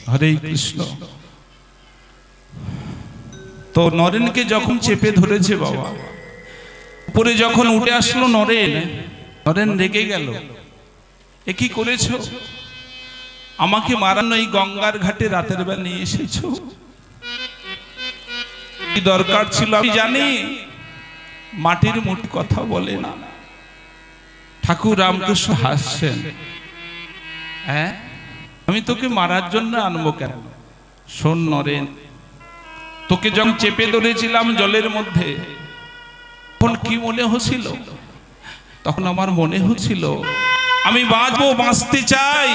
হরে কৃষ্ণ। তো নরেনকে যখন চেপে ধরেছে বাবা, উপরে যখন উঠে আসলো নরেন রেগে গেল। এ কি করেছো? আমাকে মারানো এই গঙ্গার ঘাটে রাতের বেলা নিয়ে এসেছো, কি দরকার ছিল? আমি জানি মাটির মুঠি কথা বলে না। ঠাকুর রামকৃষ্ণ হাসছেন, হ্যাঁ আমি তোকে মারার জন্য আনবো কেন? শোন নরেন, তোকে যখন চেপে ধরেছিলাম জলের মধ্যে, তখন কি মনে হচ্ছিল? তখন আমার মনে হচ্ছিল আমি বাঁচবো, বাঁচতে চাই,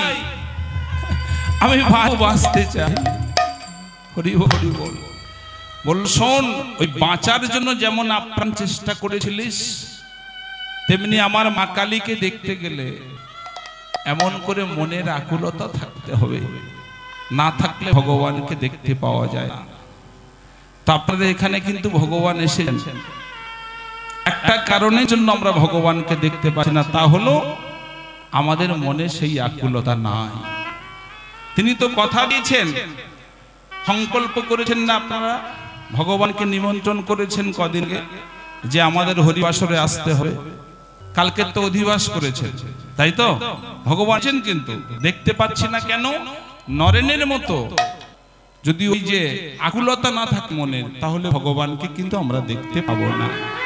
আমি বাঁচতে চাই। হরি হরি বল। বল শোন, ওই বাঁচার জন্য যেমন আপ্রাণ চেষ্টা করেছিলিস, তেমনি আমার মা কালীকে দেখতে গেলে এমন করে মনের আকুলতা থাকতে হবে, না থাকলে ভগবানকে দেখতে পাওয়া যায় না। তো আপনাদের এখানে কিন্তু ভগবান এসেছেন, একটা কারণের জন্য আমরা ভগবানকে দেখতে পাচ্ছি না, তা হলো আমাদের মনে সেই আকুলতা নাই। তিনি তো কথা দিয়েছেন, সংকল্প করেছেন না আপনারা, ভগবানকে নিমন্ত্রণ করেছেন কদিনকে যে আমাদের হরিবাসরে আসতে হবে। কালকে তো অধিবাস করেছেন, তাই তো? ভগবান কিন্তু দেখতে পাচ্ছি না কেন? নরেনের মতো যদি ওই যে আকুলতা না থাকে মনের, তাহলে ভগবানকে কিন্তু আমরা দেখতে পাবো না।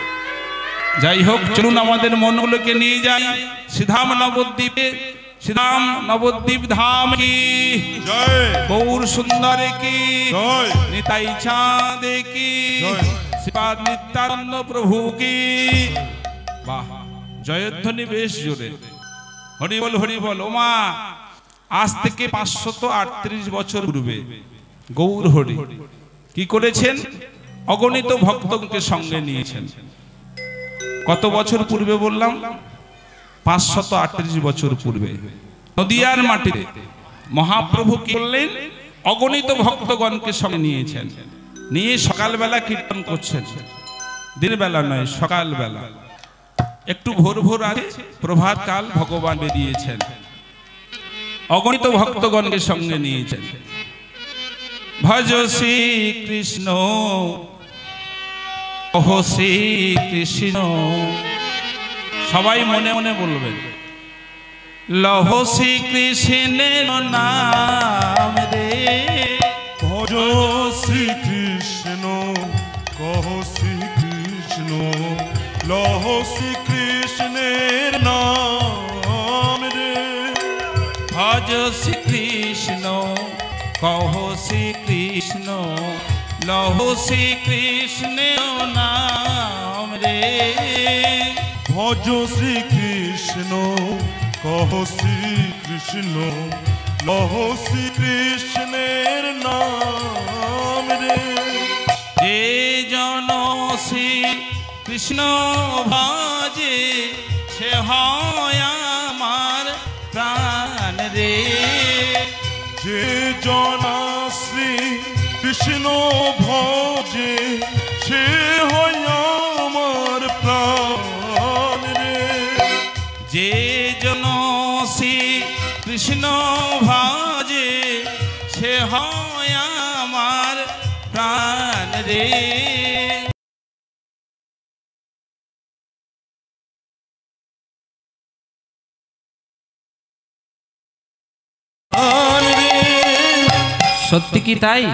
যাই হোক, চলুন আমাদের মনগুলোকে নিয়ে যাই শ্রীধাম নবদ্বীপে। শ্রীধাম নবদ্বীপ ধাম কি জয়, গৌর সুন্দর কি জয়, নিতাই চাঁদ কি জয়, শ্রীপাদ নিত্যানন্দ প্রভু কি। বাহ, জয়ধ্বনি বেশ জোরে। হরি বল হরি বল। ওমা, আজ থেকে 538 বছর পূর্বে গৌর হরি কি করেছেন? অগণিত ভক্তকে সঙ্গে নিয়েছেন। কত বছর পূর্বে বললাম? 538 বছর পূর্বে নদিয়ার মাটিতে মহাপ্রভু কি করলেন? অগণিত ভক্তগণকে সঙ্গে নিয়েছেন, নিয়ে সকালবেলা কীর্তন করছেন। দিনের বেলা নয়, সকালবেলা একটু ভোর ভোর আগে প্রভাত কাল ভগবান বেরিয়েছেন, অগণিত ভক্তগণকে সঙ্গে নিয়েছেন। ভজ শ্রী কৃষ্ণ, ওহ শ্রী কৃষ্ণ। সবাই মনে মনে বলবেন, লহ শ্রী কৃষ্ণের নাম রে। ভজ শ্রী কৃষ্ণ, কহ শ্রী কৃষ্ণ, লহ শ্রী কৃষ্ণের নাম রে। ভজ শ্রী কৃষ্ণ, কহ শ্রী কৃষ্ণ, লহ শ্রী কৃষ্ণের নাম রে। ভজ শ্রী কৃষ্ণ, কহ শ্রী কৃষ্ণ, লহ শ্রী কৃষ্ণের নাম রে। যে জন শ্রী কৃষ্ণ ভজে, সে হয় আমার প্রাণ রে। যে জন শ্রী কৃষ্ণ ভজে, সে হয় আমার প্রাণ রে। যে জন শ্রী কৃষ্ণ ভজে, সে হয় আমার প্রাণ রে। সত্যি কি তাই?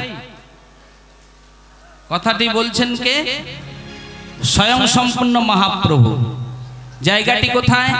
কথাটি বলছেন কে? স্বয়ং সম্পূর্ণ মহাপ্রভু। জায়গাটি কোথায়?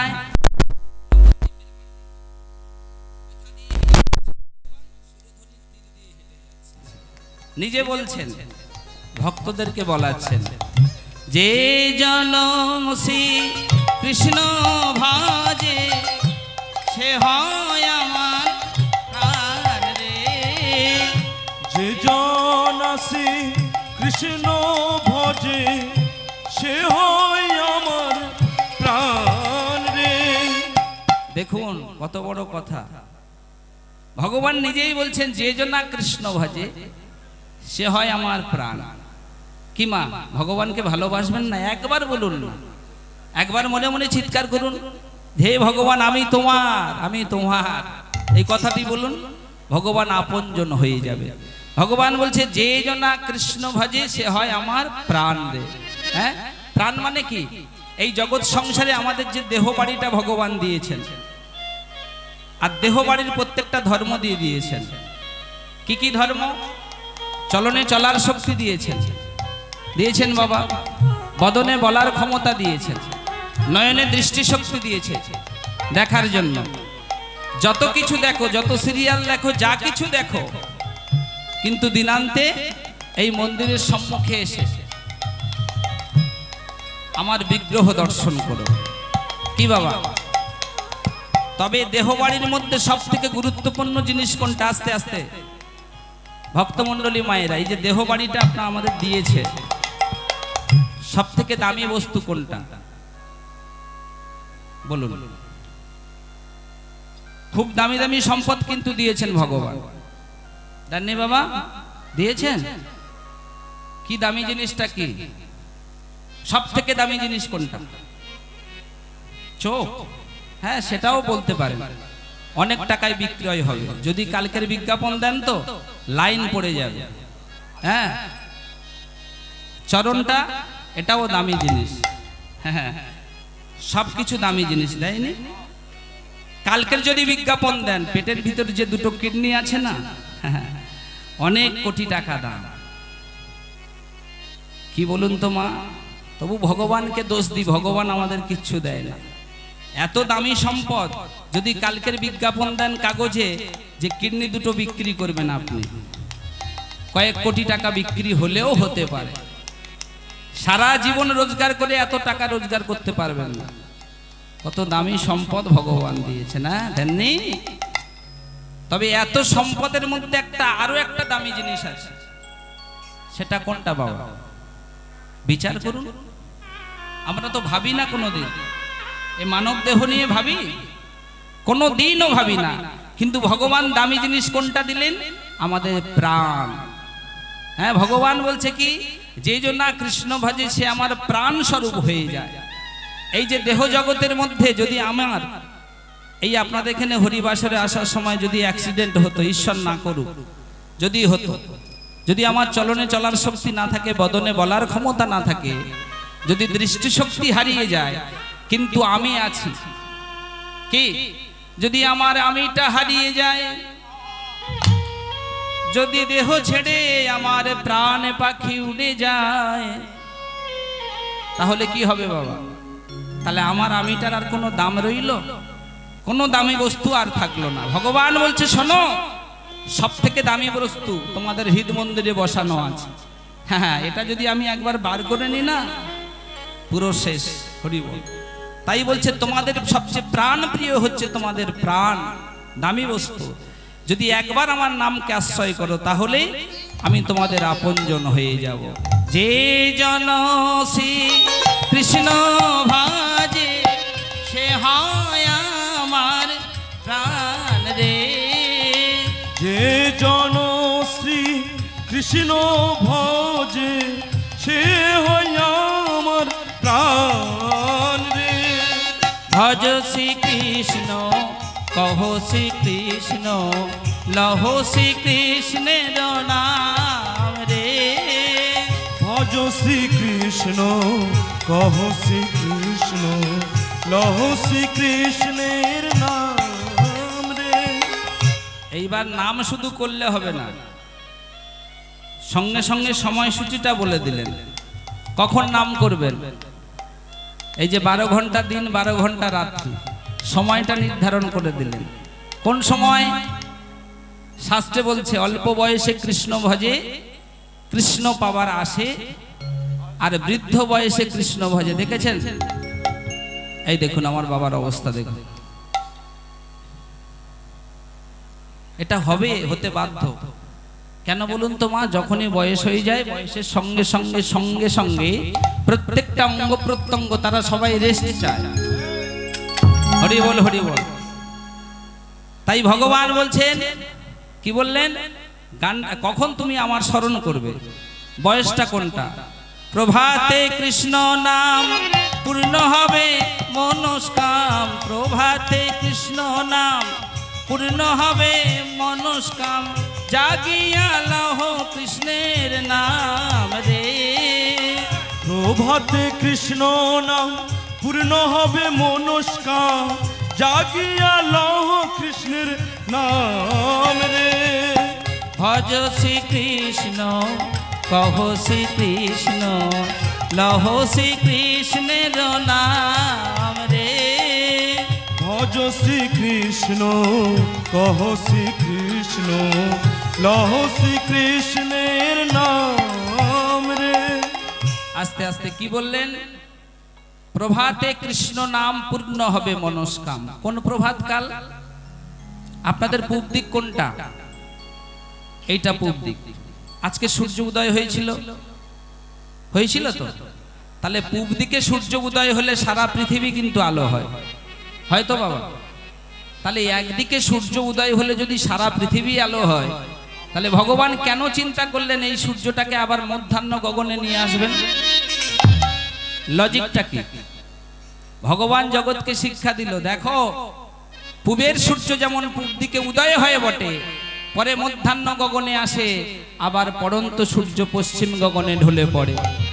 নিজে বলছেন, ভক্তদেরকে বলাচ্ছেন, যে জন শ্রী কৃষ্ণ ভজে, সে হয় আমার প্রাণ রে। যে জন শ্রী কৃষ্ণ ভজে, সে হয় আমার প্রাণ রে। দেখুন কত বড় কথা। ভগবান নিজেই বলছেন, যে জন কৃষ্ণ ভজে, সে হয় আমার প্রাণ। কি মা, ভগবানকে ভালোবাসবেন না? একবার বলুন না, একবার মনে মনে চিৎকার করুন, হে ভগবান আমি তোমার, আমি তোমার। এই কথাটি বলুন, ভগবান আপনজন হয়ে যাবে। ভগবান বলছে যে জনা কৃষ্ণ ভজে সে হয় আমার প্রাণ রে। হ্যাঁ, প্রাণ মানে কি? এই জগৎ সংসারে আমাদের যে দেহ বাড়িটা ভগবান দিয়েছেন, আর দেহ বাড়ির প্রত্যেকটা ধর্ম দিয়ে দিয়েছেন। কি কি ধর্ম? চলনে চলার শক্তি দিয়েছেন, দিয়েছেন বাবা। বদনে বলার ক্ষমতা দিয়েছেন, নয়নে দৃষ্টি শক্তি দিয়েছে দেখার জন্য। যত কিছু দেখো, যত সিরিয়াল দেখো, যা কিছু দেখো, কিন্তু দিনান্তে এই মন্দিরের সম্মুখে এসে আমার বিগ্রহ দর্শন করো। কি বাবা? তবে দেহ বাড়ির মধ্যে সব থেকে গুরুত্বপূর্ণ জিনিস কোনটা? আস্তে আস্তে ভক্তমণ্ডলী মায়েরা, এই যে দেহ বাড়িটা আপনার আমাদের দিয়েছে, সব থেকে দামি বস্তু কোনটা বলুন? খুব দামি দামি সম্পদ কিন্তু দিয়েছেন ভগবান, দেননি বাবা? দিয়েছেন। কি দামি জিনিসটা কি? সব থেকে দামি জিনিস কোনটা? চোখ। হ্যাঁ, সেটাও বলতে পারেন, অনেক টাকায় বিক্রয় হবে। যদি কালকের বিজ্ঞাপন দেন তো লাইন পড়ে যাবে। হ্যাঁ, চরণটা, এটাও দামি জিনিস। হ্যাঁ, সবকিছু দামি জিনিস, দেয়নি? কালকের যদি বিজ্ঞাপন দেন, পেটের ভিতরে যে দুটো কিডনি আছে না, অনেক কোটি টাকা দাম। কি বলুন তো মা? তবু ভগবানকে দোষ দিই, ভগবান আমাদের কিচ্ছু দেয় না। এত দামি সম্পদ যদি কালকের বিজ্ঞাপন দেন কাগজে যে কিডনি দুটো বিক্রি করবেন আপনি, কয়েক কোটি টাকা বিক্রি হলেও হতে পারে। সারা জীবন রোজগার করে এত টাকা রোজগার করতে পারবেন না। কত দামি সম্পদ ভগবান দিয়েছে, না দেননি? তবে এত সম্পদের মধ্যে আরো একটা দামি জিনিস আছে, সেটা কোনটা বাবা? বিচার করুন। আমরা তো ভাবি না কোনোদিন, এই মানব দেহ নিয়ে ভাবি? কোনোদিনও ভাবি না। কিন্তু ভগবান দামি জিনিস কোনটা দিলেন? আমাদের প্রাণ। হ্যাঁ, ভগবান বলছে কি, যে জন্য কৃষ্ণ ভজে সে আমার প্রাণ স্বরূপ হয়ে যায়। এই যে দেহ জগতের মধ্যে যদি আমার এই আপনাদের এখানে হরিবাসরে আসার সময় যদি অ্যাক্সিডেন্ট হতো, ঈশ্বর না করুক, যদি হতো, যদি আমার চলনে চলার শক্তি না থাকে, বদনে বলার ক্ষমতা না থাকে, যদি দৃষ্টিশক্তি হারিয়ে যায়, কিন্তু আমি আছি, কি যদি আমার আমিটা হারিয়ে যায়, যদি দেহ ছেড়ে আমার প্রাণ পাখি উড়ে যায়, তাহলে কি হবে বাবা? তাহলে আমার আমিটার আর কোনো দাম রইল? কোনো দামি বস্তু আর থাকলো না। ভগবান বলছে, শোনো, সব থেকে দামি বস্তু তোমাদের হৃদ মন্দিরে বসানো আছে। হ্যাঁ, এটা যদি আমি একবার বার করে নিই না, পুরো শেষ। হরি বল। তাই বলছে তোমাদের সবচেয়ে প্রাণ প্রিয় হচ্ছে তোমাদের প্রাণ, দামি বস্তু। যদি একবার আমার নামকে আশ্রয় করো, তাহলে আমি তোমাদের আপনজন হয়ে যাব। যে জন শ্রী কৃষ্ণ ভাজে সে হয় আমার প্রাণ রে। যে জন শ্রী কৃষ্ণ ভজে সে হয় আমার প্রাণ রে। ভজ শ্রী কৃষ্ণ কহ শ্রী কৃষ্ণ লহ শ্রী কৃষ্ণের নাম রে। ভজ শ্রী কৃষ্ণ কহ শ্রী কৃষ্ণ লহ শ্রী কৃষ্ণের নাম রে। এইবার নাম শুধু করলে হবে না, সঙ্গে সঙ্গে সময়সূচিটা বলে দিলেন, কখন নাম করবেন। এই যে 12 ঘন্টা দিন 12 ঘন্টা রাত্রি, সময়টা নির্ধারণ করে দিলেন। কোন সময়? শাস্ত্রে বলছে অল্প বয়সে কৃষ্ণ ভজে কৃষ্ণ পাবার আসে, আর বৃদ্ধ বয়সে কৃষ্ণ ভজে। দেখেছেন? এই দেখুন আমার বাবার অবস্থা দেখুন। এটা হতে বাধ্য। কেন বলুন তো মা? যখনই বয়স হয়ে যায়, বয়সের সঙ্গে সঙ্গে সঙ্গে সঙ্গে প্রত্যেকটা অঙ্গ প্রত্যঙ্গ তারা সবাই রেস্ট চায়। হরি বল, হরি বল। তাই ভগবান বলছেন, কি বললেন? গান কখন তুমি আমার স্মরণ করবে? বয়সটা কোনটা? প্রভাতে কৃষ্ণ নাম পূর্ণ হবে মনস্কাম। প্রভাতে কৃষ্ণ নাম পূর্ণ হবে মনস্কাম জাগিয়া লহ কৃষ্ণের নাম রে। প্রভাতে কৃষ্ণ নাম পূর্ণ হবে মনস্কাম জাগিয়া লহ কৃষ্ণের নাম রে। ভজ শ্রীকৃষ্ণ কহ শ্রীকৃষ্ণ লহ শ্রীকৃষ্ণের নাম রে। ভজ শ্রীকৃষ্ণ কহ শ্রীকৃষ্ণ লহ শ্রীকৃষ্ণের নাম রে। আস্তে আস্তে কি বললেন? প্রভাতে কৃষ্ণ নাম পূর্ণ হবে মনস্কাম। কোন প্রভাত কাল? আপনাদের পূব দিক কোনটা? এইটা পূব দিক। আজকে সূর্য উদয় হয়েছিল, হয়েছিল তো? তাহলে পূব দিকে সূর্য উদয় হলে সারা পৃথিবী কিন্তু আলো হয়, হয়তো বাবা? তাহলে একদিকে সূর্য উদয় হলে যদি সারা পৃথিবী আলো হয়, তাহলে ভগবান কেন চিন্তা করলেন এই সূর্যটাকে আবার মধ্যাহ্ন গগনে নিয়ে আসবেন? লজিকটা কি? ভগবান জগৎকে শিক্ষা দিল, দেখো পূবের সূর্য যেমন পূব দিকে উদয় হয় বটে, পরে মধ্যাহ্ন গগনে আসে, আবার পড়ন্ত সূর্য পশ্চিম গগনে ঢলে পড়ে।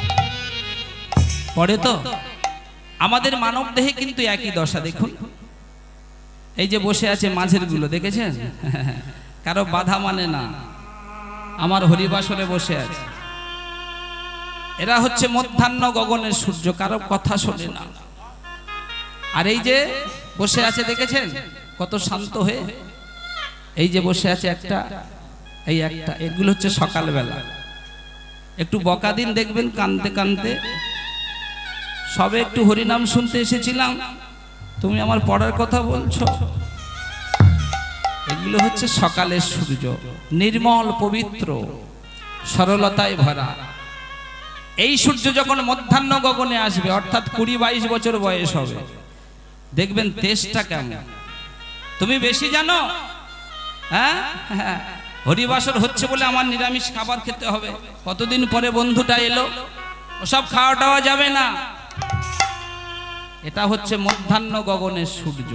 পড়ে তো? আমাদের মানব দেহে কিন্তু একই দশা। দেখুন এই যে বসে আছে মাঝের গুলো, দেখেছেন? কারো বাধা মানে না, আমার হরিবাসরে বসে আছে। এরা হচ্ছে মধ্যাহ্ন গগনের সূর্য, কারো কথা শোনে না। আর এই যে বসে আছে দেখেছেন কত শান্ত হয়ে, এই যে বসে আছে একটা, এই একটা, এগুলো হচ্ছে সকালবেলা। একটু বকা দিন দেখবেন কানতে কানতে, সবে একটু হরিনাম শুনতে এসেছিলাম, তুমি আমার পড়ার কথা বলছো। এগুলো হচ্ছে সকালের সূর্য, নির্মল পবিত্র সরলতায় ভরা। এই সূর্য যখন মধ্যাহ্ন গগনে আসবে, অর্থাৎ 20-22 বছর বয়স হবে, দেখবেন তেজটা কেমন। তুমি বেশি জানো? হ্যাঁ, হরিবাসর হচ্ছে বলে আমার নিরামিষ খাবার খেতে হবে। কতদিন পরে বন্ধুটা এলো, ওসব খাওয়া টাওয়া যাবে না। এটা হচ্ছে মধ্যাহ্ন গগনের সূর্য।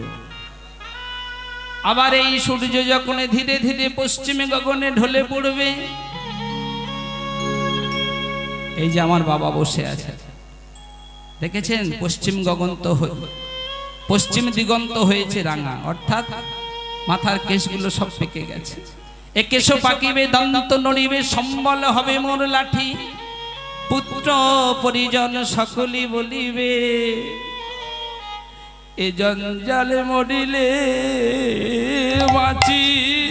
আবার এই সূর্য যখন ধীরে ধীরে পশ্চিমে গগনে ঢলে পড়বে, এই যে আমার বাবা বসে আছে দেখেছেন, পশ্চিম গগন তো পশ্চিম দিগন্ত হয়েছে রাঙা, অর্থাৎ মাথার কেশগুলো সব পেকে গেছে। এ কেশ পাকিবে দন্ত নড়িবে, সম্বল হবে মোর লাঠি, পুত্র পরিজন সকলি বলিবে, এ জঞ্জালে মরিলে বাঁচি।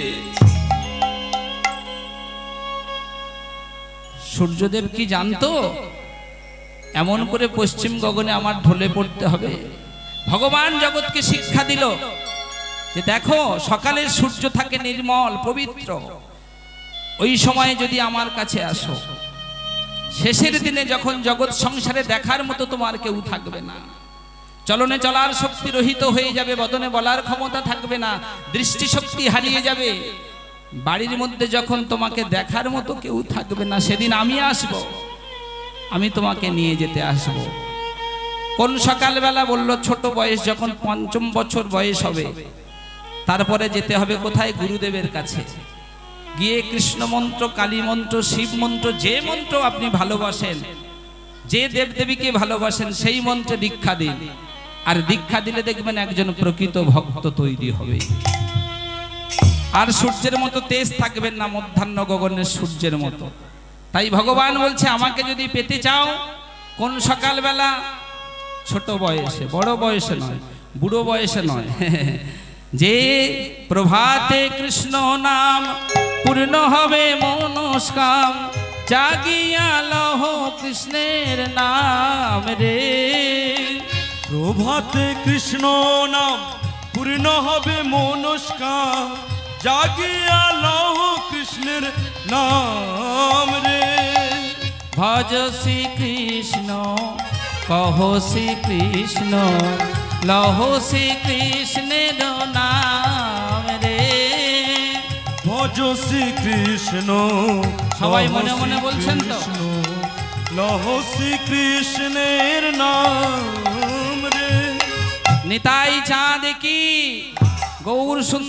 সূর্যদেব কি জানতো এমন করে পশ্চিম গগনে আমার ঢলে পড়তে হবে? ভগবান জগৎকে শিক্ষা দিল যে দেখো সকালের সূর্য থাকে নির্মল পবিত্র, ওই সময়ে যদি আমার কাছে আসো, শেষের দিনে যখন জগৎ সংসারে দেখার মতো তোমার কেউ থাকবে না, চলনে চলার শক্তি রহিত হয়ে যাবে, বদনে বলার ক্ষমতা থাকবে না, দৃষ্টিশক্তি হারিয়ে যাবে, বাড়ির মধ্যে যখন তোমাকে দেখার মতো কেউ থাকবে না, সেদিন আমি আসব, আমি তোমাকে নিয়ে যেতে আসব। কোন সকালবেলা? বলল ছোট বয়স, যখন 5ম বছর বয়স হবে, তারপরে যেতে হবে কোথায়? গুরুদেবের কাছে। গিয়ে কৃষ্ণ মন্ত্র, কালী মন্ত্র, শিব মন্ত্র, যে মন্ত্র আপনি ভালোবাসেন, যে দেবদেবীকে ভালোবাসেন, সেই মন্ত্রে দীক্ষা দিন। আর দীক্ষা দিলে দেখবেন একজন প্রকৃত ভক্ত তৈরি হবে। আর সূর্যের মতো তেজ থাকবেন না, মধ্যাহ্ন গগনের সূর্যের মতো। তাই ভগবান বলছে আমাকে যদি পেতে চাও, কোন সকালবেলা? ছোট বয়সে, বড় বয়সে নয়, বুড়ো বয়সে নয়। যে প্রভাতে কৃষ্ণ নাম পূর্ণ হবে মনস্কাম, জাগিয়া লহ কৃষ্ণের নাম রে। প্রভাতে কৃষ্ণ নাম পূর্ণ হবে মনস্কাম, জাগিয়া লহ কৃষ্ণের নাম রে। ভজ শ্রীকৃষ্ণ কহ শ্রীকৃষ্ণ লহ শ্রীকৃষ্ণের নাম রে। ভজ শ্রীকৃষ্ণ, সবাই মনে মনে বলছেন তো? লহ শ্রীকৃষ্ণের নাম রে। নিতাই চাঁদ কি, গৌর সুন্দর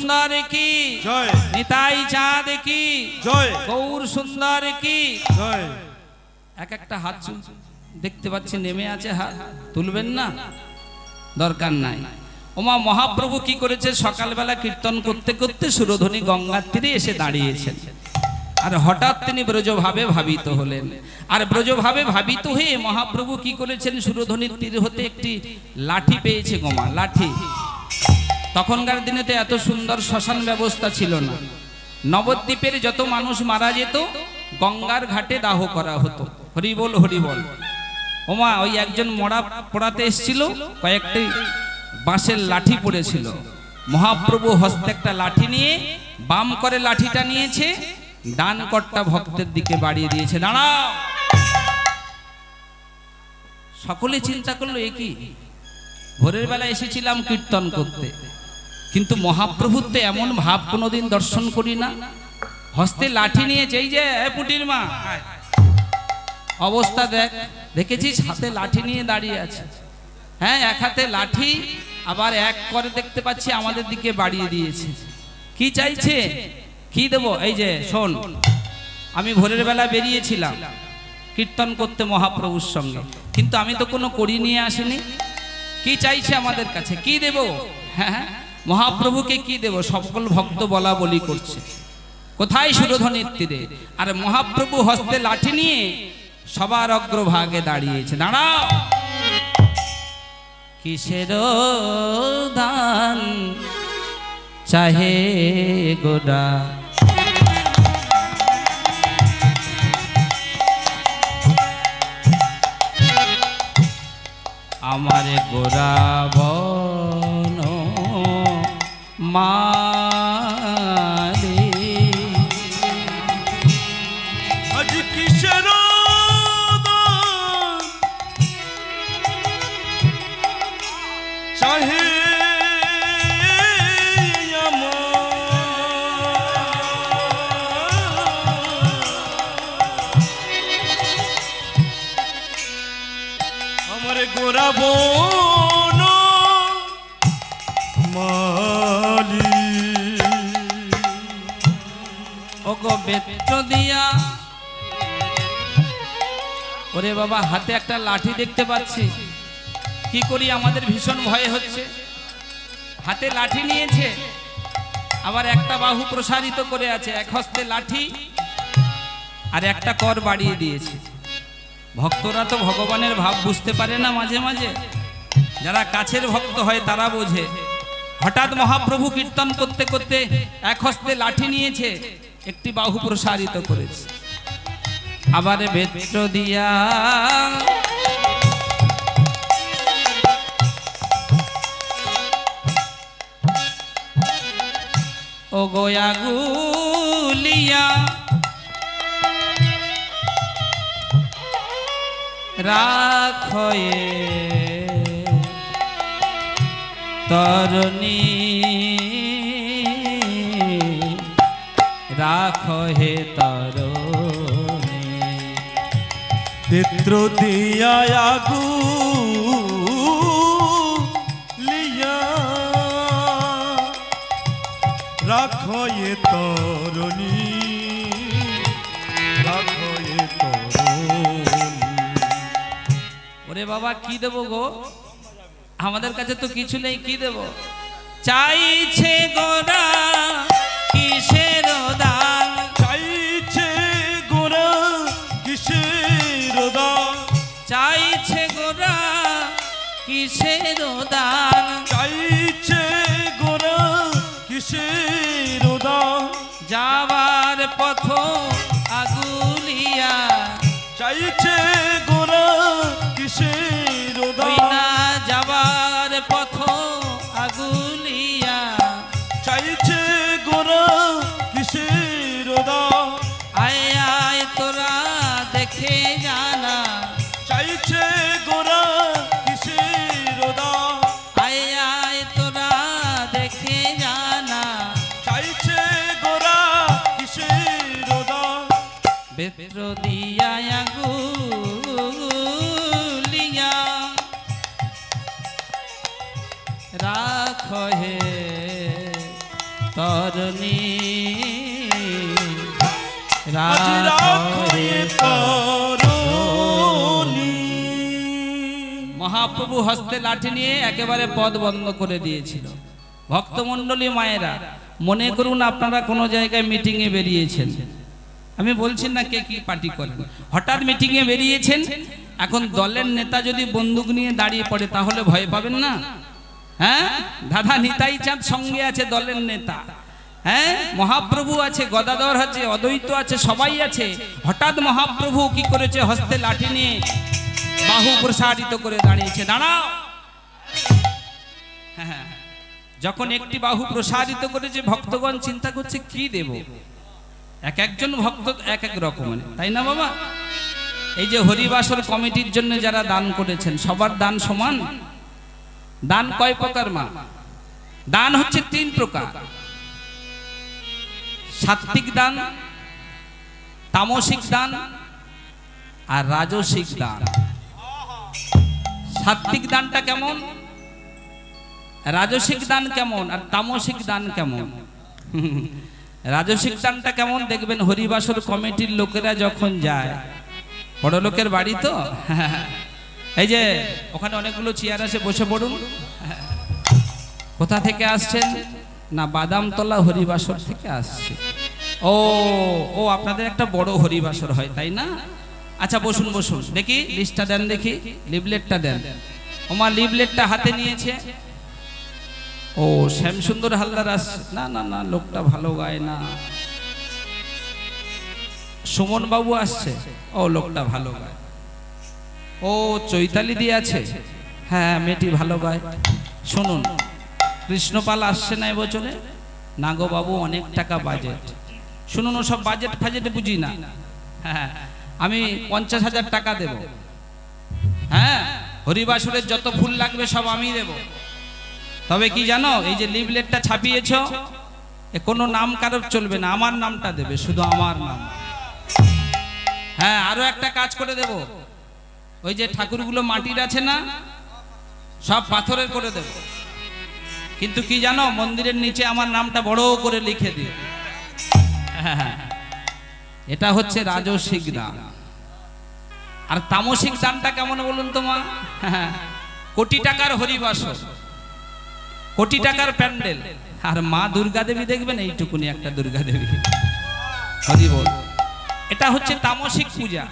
সুন্দর কি জয় নিতাই চাঁদ কি জয় গৌর সুন্দর কি জয়। এক একটা হাত দেখতে পাচ্ছি নেমে আছে, হাত তুলবেন না, দরকার নাই। ওমা মহাপ্রভু কি করেছে, সকালবেলা কীর্তন করতে করতে সুরধ্বনি গঙ্গার তীরে এসে দাঁড়িয়েছেন। আর হঠাৎ তিনি ব্রজভাবে ভাবিত হলেন। আর ব্রজভাবে ভাবিত হয়ে মহাপ্রভু কি করেছেন, সুরধ্বনির তীর হতে একটি লাঠি পেয়েছে, গোমা লাঠি। তখনকার দিনে তো এত সুন্দর শ্মশান ব্যবস্থা ছিল না। নবদ্বীপের যত মানুষ মারা যেত গঙ্গার ঘাটে দাহ করা হতো। হরিবল হরিবল। ওমা ওই একজন মরা পড়াতে এসেছিল, কয়েকটি বাঁশের লাঠি পড়েছিল। মহাপ্রভু হস্তে একটা লাঠি নিয়ে বাম করে লাঠিটা নিয়েছে, ডান করটা ভক্তের দিকে বাড়িয়ে দিয়েছে, দাঁড়াও। সকলে চিন্তা করলো এ কি, ভোরের বেলা এসেছিলাম কীর্তন করতে, কিন্তু মহাপ্রভুর তো এমন ভাব কোনোদিন দর্শন করি না। হস্তে লাঠি নিয়েছে, এই যে পুটির মা অবস্থা দেখ, দেখেছিস হাতে লাঠি নিয়ে দাঁড়িয়ে আছে। হ্যাঁ, এক হাতে লাঠি, আবার এক করে দেখতে পাচ্ছি আমাদের দিকে বাড়িয়ে দিয়েছে। কি চাইছে, কি দেব? এই যে শোন, আমি ভোরের বেলা বেরিয়েছিলাম কীর্তন করতে মহাপ্রভুর সঙ্গে, কিন্তু আমি তো কোনো কড়ি নিয়ে আসিনি। কি চাইছে আমাদের কাছে, কি দেব? হ্যাঁ, মহাপ্রভুকে কি দেব? সকল ভক্ত বলা বলি করছে, কোথায় সুরধ্বনির তীরে। আর মহাপ্রভু হস্তে লাঠি নিয়ে সবার অগ্রভাগে দাঁড়িয়েছে, দাঁড়াও। কিসের দান চাহে গোডা, আমার গোরা বন মালি। আজ কিসের দান চাহে আমার গোরা বন মালি। ওগো বেত্র দিয়া, ওরে বাবা হাতে একটা লাঠি দেখতে পাচ্ছি, কি করি আমাদের ভীষণ ভয় হচ্ছে। হাতে লাঠি নিয়েছে, আবার একটা বাহু প্রসারিত করে আছে, এক হস্তে লাঠি আর একটা কর বাড়িয়ে দিয়েছে। ভক্তরা তো ভগবানের ভাব বুঝতে পারে না, মাঝে মাঝে যারা কাছের ভক্ত হয় তারা বোঝে। হঠাৎ মহাপ্রভু কীর্তন করতে করতে এক হস্তে লাঠি নিয়েছে, একটি বাহু প্রসারিত করেছে, আবার বেত্র দিয়া ও গোয়া গুলিয়া রাখয়ে তরণী, রাখহে তরণী। চিত্র দিয়া আগু লিয়া রাখো এ তরণী, রাখো এ তরণী। ওরে বাবা কি দেব গো, আমাদের কাছে তো কিছু নেই, কি দেব? চাইছে গোরা কিসের দান, চাইছে গোরা কিসের দান, চাইছে গোরা কিসের দান, চাইছে গোরা কিসের দান। যাবার পথ আগুলিয়া, চাইছে গোরা কিসের ওই দান, না যাবার পথ আগুলিয়া, চাইছে গোরা কিসের দান। আয় আয় তোরা দেখে জানা, চাইছে গোরা কিসের দান, আয় আয় তোরা দেখে জানা, চাইছে গোরা কিসের দান। বেত্র দিয়া আগুলিয়া রাখ হে তরণী আজ রাখে তরণী। মহাপ্রভু হস্তে লাঠি নিয়ে একেবারে পথ বন্ধ করে দিয়েছিল। ভক্তমণ্ডলী মায়েরা, মনে করুন আপনারা কোনো জায়গায় মিটিংয়ে বেরিয়েছেন, আমি বলছি না কে কি পার্টি করেন, হঠাৎ মিটিংয়ে বেরিয়েছেন, এখন দলের নেতা যদি বন্দুক নিয়ে দাঁড়িয়ে পড়ে তাহলে ভয় পাবেন না? হ্যাঁ, দাদা নিতাই চাঁদ সঙ্গে আছে দলের নেতা, হ্যাঁ মহাপ্রভু আছে, গদাধর আছে, অদ্বৈত আছে, সবাই আছে। হঠাৎ মহাপ্রভু কি করেছে, হস্তে লাঠি নিয়ে বাহু প্রসারিত করে দাঁড়িয়েছে, দাঁড়াও। হ্যাঁ, যখন একটি বাহু প্রসারিত করেছে ভক্তগণ চিন্তা করছে কি দেব, এক একজন ভক্ত এক এক রকমের, তাই না বাবা? এই যে হরিবাসর কমিটির জন্য যারা দান করেছেন, সবার দান সমান? দান কয় প্রকার মা? দান হচ্ছে 3 প্রকার, সাত্বিক দান, তামসিক দান আর রাজসিক দান। সাত্বিক দানটা কেমন, রাজসিক দান কেমন, আর তামসিক দান কেমন? রাজসিক দানটা কেমন দেখবেন, হরিবাসর কমিটির লোকেরা যখন যায়, বড় লোকের বাড়ি তো, এই যে ওখানে অনেকগুলো চেয়ার আছে, বসে পড়ুন। কোথা থেকে আসছেন? না, বাদামতলা হরিবাসর থেকে আসছে। ও ও আপনাদের একটা বড় হরিবাসর হয়, তাই না? আচ্ছা বসুন বসুন, দেখি লিস্টটা দেন, দেখি লিভলেটটা দেন। ওমা লিভলেটটা হাতে নিয়েছে, ও শ্যামসুন্দর হালদার আসছে। না না না, লোকটা ভালো গায় না। সুমন বাবু আসছে, ও লোকটা ভালো গায়। ও চৈতালি দিয়ে আছে, হ্যাঁ মেয়েটি ভালো গায়। শুনুন, কৃষ্ণপাল আসছে না এবছরে? না গো বাবু, অনেক টাকা বাজেট। শুনুন, ওসব বাজেট ফাজেট বুঝি না। হ্যাঁ, আমি 50,000 টাকা দেব। হ্যাঁ, হরিবাসরের যত ফুল লাগবে সব আমি দেব। তবে কি জানো, এই যে লিভলেটটা ছাপিয়েছ, এ কোনো নাম কারোর চলবে না, আমার নামটা দেবে, শুধু আমার নাম। হ্যাঁ, আরো একটা কাজ করে দেব, ওই যে ঠাকুরগুলো মাটির আছে না, সব পাথরের করে দেব। কিন্তু কি জানো, মন্দিরের নিচে আমার নামটা বড় করে লিখে দিও। এটা হচ্ছে রাজসিক দান। আর তামসিক দানটা কেমন বলুন তো মা? কোটি টাকার হরিবাসর, কোটি টাকার প্যান্ডেল, আর মা দুর্গা দেবী দেখবেন এইটুকুনি একটা দুর্গা দেবী, হরি বল। এটা হচ্ছে তামসিক পূজা,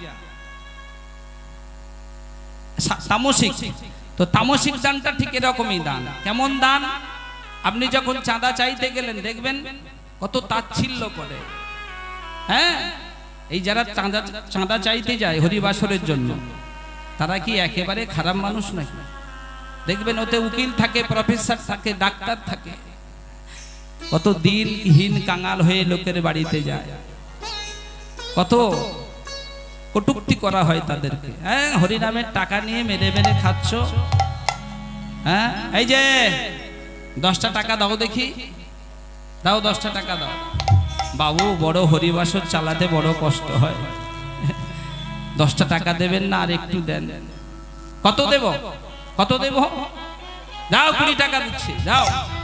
তামসিক। তো তামসিক দানটা ঠিক এরকমই দান। কেমন দান? আপনি যখন চাঁদা চাইতে গেলেন দেখবেন কত তাচ্ছিল্য করে। হ্যাঁ, এই যারা চাঁদা চাইতে যায় হরিবাসরের জন্য, তারা কি একেবারে খারাপ মানুষ নাকি? দেখবেন ওতে উকিল থাকে, প্রফেসর থাকে, ডাক্তার থাকে, কত দিনহীন কাঙাল হয়ে লোকের বাড়িতে যায়, কত কটূক্তি করা হয় তাদেরকে। হ্যাঁ, হরিনামের টাকা নিয়ে মেরে মেরে খাচ্ছ। হ্যাঁ, এই যে 10টা টাকা দাও দেখি, দাও 10টা টাকা দাও। বাবু, বড় হরিবাসর চালাতে বড় কষ্ট হয়, 10টা টাকা দেবেন না? আর একটু দেন। কত দেব, কত দেব? যাও 20 টাকা দিচ্ছি, যাও।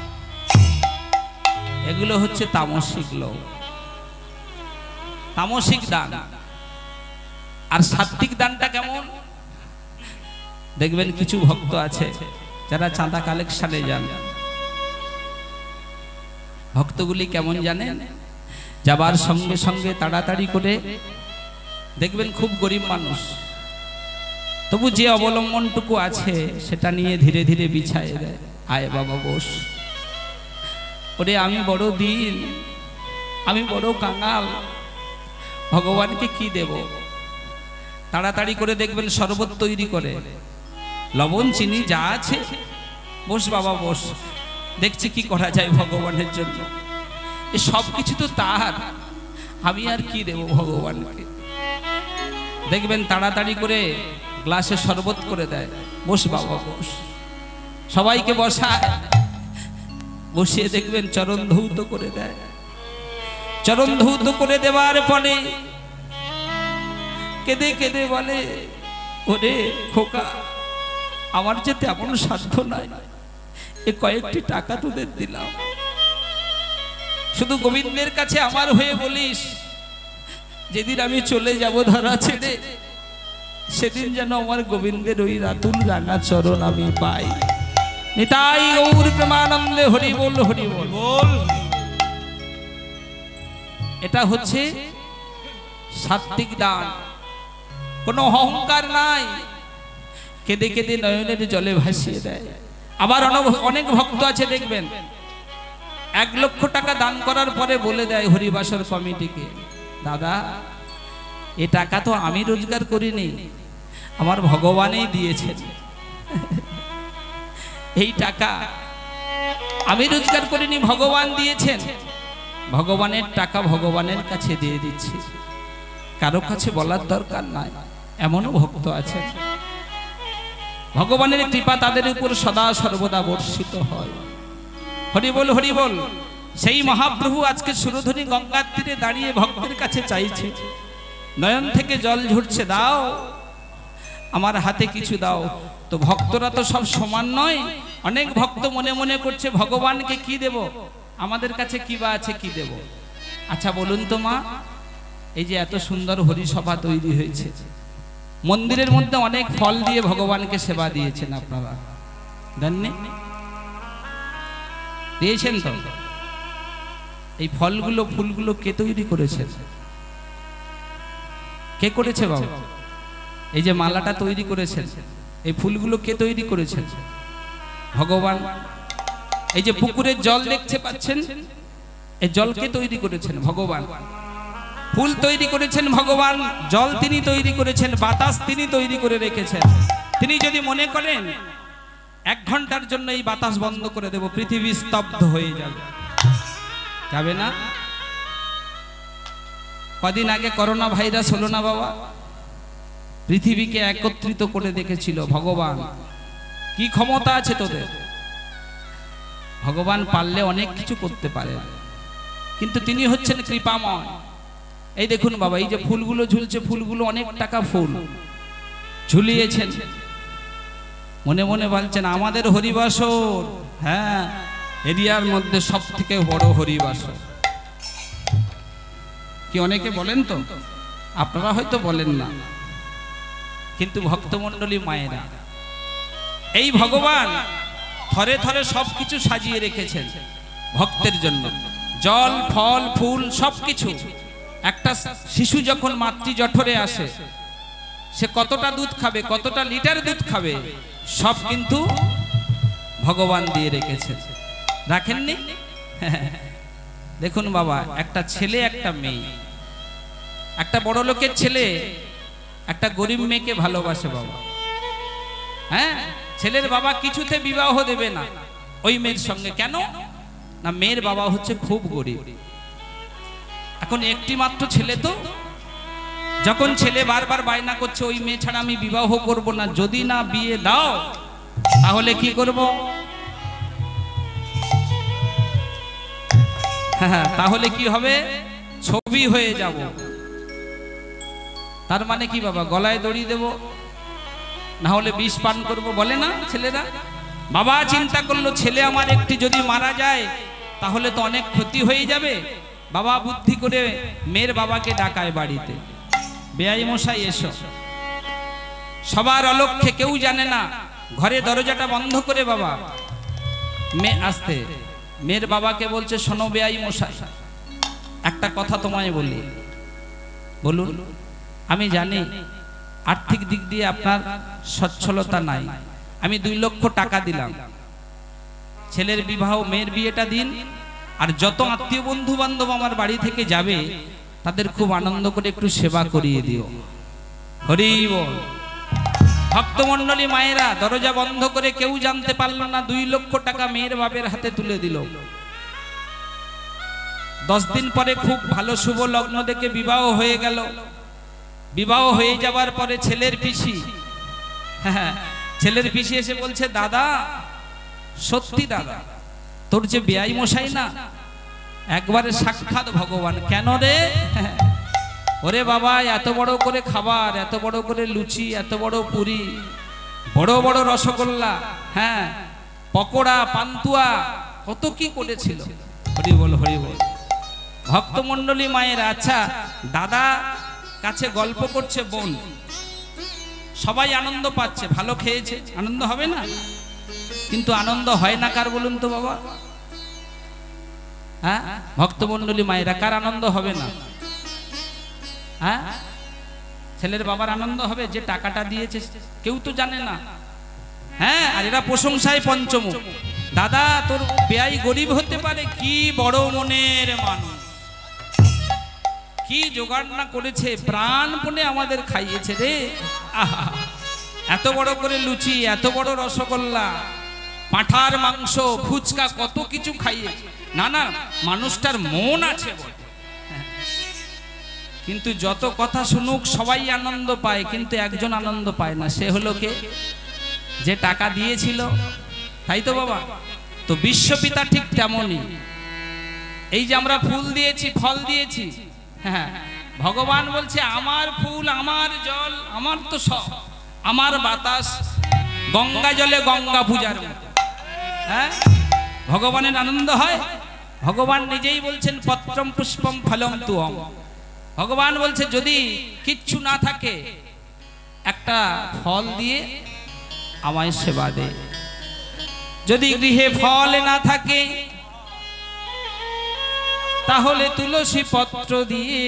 এগুলো হচ্ছে তামসিক লোক, তামসিক দান। আর সাত্বিক দানটা কেমন দেখবেন, কিছু ভক্ত আছে যারা চাঁদা কালেকশনে যান। ভক্তগুলি কেমন জানেন? যাবার সঙ্গে সঙ্গে তাড়াতাড়ি করে, দেখবেন খুব গরিব মানুষ, তবু যে অবলম্বনটুকু আছে সেটা নিয়ে ধীরে ধীরে বিছায় দেয়। আয় বাবা বস, ওরে আমি বড় দিন, আমি বড় কাঙাল, ভগবানকে কি দেব? তাড়াতাড়ি করে দেখবেন শরবত তৈরি করে, লবণ চিনি যা আছে, বস বাবা বস, দেখছি কি করা যায় ভগবানের জন্য। এ সব কিছু তো তার, আমি আর কি দেব ভগবানকে? দেখবেন তাড়াতাড়ি করে গ্লাসে শরবত করে দেয়, বস বাবা বস, সবাইকে বসায়, বসিয়ে দেখবেন চরণ ধৌত করে দেয়। চরণ ধৌত করে দেওয়ার পরে কেঁদে কেঁদে বলে, ওরে খোকা, আমার যে তেমন সাধ্য নাই, এ কয়েকটি টাকা তোদের দিলাম, শুধু গোবিন্দের কাছে আমার হয়ে বলিস, যেদিন আমি চলে যাব ধরা ছেড়ে, সেদিন যেন আমার গোবিন্দের ওই রাতুল রাঙা চরণ আমি পাই। নিতাই গৌর প্রেমানন্দে হরি বল, হরি বল বল। এটা হচ্ছে সাত্বিক দান, কোনো অহংকার নাই, কেঁদে কেঁদে নয়নের জলে ভাসিয়ে দেয়। আবার অনেক ভক্ত আছে দেখবেন 1 লক্ষ টাকা দান করার পরে বলে দেয় হরিবাসর কমিটিকে, দাদা এ টাকা তো আমি রোজগার করিনি, আমার ভগবানই দিয়েছেন। এই টাকা আমি রোজগার করিনি, ভগবান দিয়েছেন। ভগবানের টাকা ভগবানের কাছে দিয়ে দিচ্ছি, কারো কাছে বলার দরকার নাই। এমনও ভক্ত আছে, ভগবানের কৃপা তাদের উপর সদা সর্বদা বর্ষিত হয়। হরি বল, হরি বল। সেই মহাপ্রভু আজকে সুরধনী গঙ্গার তীরে দাঁড়িয়ে ভক্তের কাছে চাইছে, নয়ন থেকে জল ঝরছে, দাও আমার হাতে কিছু দাও। তো ভক্তরা তো সব সমান নয়, অনেক ভক্ত মনে মনে করছে ভগবানকে কি দেব, আমাদের কাছে কি বা আছে, কি দেব। আচ্ছা বলুন তো মা, এই যে এত সুন্দর হরিসভা তৈরি হয়েছে, মন্দিরের মধ্যে অনেক ফল দিয়ে ভগবানকে সেবা দিয়েছেন, আপনারা দেননি? দিয়েছেন তো? এই ফলগুলো ফুলগুলো কে তৈরি করেছে? কে করেছে বাবা? এই যে মালাটা তৈরি করেছেন, এই ফুলগুলো কে তৈরি করেছেন? ভগবান। এই যে পুকুরের জল দেখতে পাচ্ছেন, এই জলকে তৈরি করেছেন ভগবান। ফুল তৈরি করেছেন ভগবান, জল তিনি তৈরি করেছেন, বাতাস তিনি তৈরি করে রেখেছেন। তিনি যদি মনে করেন 1 ঘন্টার জন্য এই বাতাস বন্ধ করে দেব, পৃথিবী স্তব্ধ হয়ে যাবে, যাবে না? কদিন আগে করোনা ভাইরাস হলো না বাবা, পৃথিবীকে একত্রিত করে দেখেছিল ভগবান। কি ক্ষমতা আছে তোদের? ভগবান পারলে অনেক কিছু করতে পারে, কিন্তু তিনি হচ্ছেন কৃপাময়। এই দেখুন বাবা, এই যে ফুলগুলো ঝুলছে, ফুলগুলো অনেক টাকা ফুল ঝুলিয়েছেন, মনে মনে বলছেন আমাদের হরিবাসর, হ্যাঁ এরিয়ার মধ্যে সব থেকে বড় হরিবাসর। কি অনেকে বলেন তো, আপনারা হয়তো বলেন না, কিন্তু ভক্তমণ্ডলী মায়েরা, এই ভগবান থরে থরে সবকিছু সাজিয়ে রেখেছেন ভক্তের জন্য, জল ফল ফুল সবকিছু। একটা শিশু যখন মাতৃ জঠরে আসে, সে কতটা দুধ খাবে, কতটা লিটার দুধ খাবে, সব কিন্তু ভগবান দিয়ে রেখেছেন, রাখেননি? দেখুন বাবা, একটা ছেলে একটা মেয়ে, একটা বড় লোকের ছেলে একটা গরিব মেয়েকে ভালোবাসে বাবা, হ্যাঁ, ছেলের বাবা কিছুতে বিবাহ দেবে না ওই মেয়ের সঙ্গে। কেন না, মেয়ের বাবা হচ্ছে খুব গরিব। এখন একটি মাত্র ছেলে, তো যখন ছেলে বারবার বায়না করছে ওই মেয়ে ছাড়া আমি বিবাহ করব না, যদি না বিয়ে দাও তাহলে কি করব? হ্যাঁ, তাহলে কি হবে? ছবি হয়ে যাব। তার মানে কি বাবা, গলায় দড়ি দেব, না হলে বিষ পান করব, বলে না ছেলেরা? বাবা চিন্তা করলো ছেলে আমার একটি যদি মারা যায় তাহলে তো অনেক ক্ষতি হয়ে যাবে। বাবা বুদ্ধি করে মেয়ের বাবাকে ডাকায় বাড়িতে, বেয়াই মশাই এসো। সবার অলক্ষ্যে, কেউ জানে না, ঘরে দরজাটা বন্ধ করে বাবা মেয়ে আসতে, মেয়ের বাবাকে বলছে শোনো বেয়াই মশাই, একটা কথা তোমায় বলি। বলুন। আমি জানি আর্থিক দিক দিয়ে আপনার সচ্ছলতা নাই, আমি 2 লক্ষ টাকা দিলাম, ছেলের বিবাহ মেয়ের বিয়েটা দিন, আর যত আত্মীয় বন্ধু বান্ধব আমার বাড়ি থেকে যাবে তাদের খুব আনন্দ করে একটু সেবা করিয়ে দিও। হরি বল। ভক্তমণ্ডলী মায়েরা দরজা বন্ধ করে, কেউ জানতে পারল না, 2 লক্ষ টাকা মেয়ের বাপের হাতে তুলে দিল। 10 দিন পরে খুব ভালো শুভ লগ্ন দেখে বিবাহ হয়ে গেল। বিবাহ হয়ে যাবার পরে ছেলের পিসি, হ্যাঁ ছেলের পিসি এসে বলছে, দাদা সত্যি দাদা, তোর যে বেয়াই মশাই না একবারে সাক্ষাৎ ভগবান। কেন রে? ওরে বাবা, এত বড় করে খাবার, এত বড় করে লুচি, এত বড় পুরি, বড় বড় রসগোল্লা, হ্যাঁ পকোড়া পান্তুয়া, কত কি করেছিল। হরি বল, হরি বল। ভক্তমণ্ডলী মায়ের। আচ্ছা, দাদা কাছে গল্প করছে বোন, সবাই আনন্দ পাচ্ছে, ভালো খেয়েছে, আনন্দ হবে না? কিন্তু আনন্দ হয় না কার বলুন তো বাবা? হ্যাঁ, ভক্তমণ্ডলী মায়েরা কার আনন্দ হবে না? হ্যাঁ, ছেলের বাবার আনন্দ হবে যে টাকাটা দিয়েছে, কেউ তো জানে না। হ্যাঁ, আর এরা প্রশংসায় পঞ্চমুখ। দাদা তোর বেয়াই গরিব হতে পারে, কি বড় মনের মানুষ, কি জোগাড় না করেছে, প্রাণপণে আমাদের খাইয়েছে রে। আহা, এত বড় করে লুচি, এত বড় রসগোল্লা, পাঁঠার মাংস, ফুচকা, কত কিছু খাইয়েছে। না না, মানুষটার মন আছে বটে। কিন্তু যত কথা শুনুক সবাই আনন্দ পায়, কিন্তু একজন আনন্দ পায় না, সে হলো কে? যে টাকা দিয়েছিল, তাই তো বাবা? তো বিশ্বপিতা ঠিক তেমনই। এই যে আমরা ফুল দিয়েছি, ফল দিয়েছি, হ্যাঁ, ভগবান বলছে আমার ফুল, আমার জল, আমার তো সব, আমার বাতাস, গঙ্গা জলে গঙ্গা পূজার মতো। হ্যাঁ, ভগবানের আনন্দ হয়? ভগবান নিজেই বলছেন পত্রম পুষ্পম ফলম তুহম। ভগবান বলছে যদি কিচ্ছু না থাকে, একটা ফল দিয়ে আমায় সেবা দে। যদি গৃহে ফল না থাকে, তাহলে তুলসী পত্র দিয়ে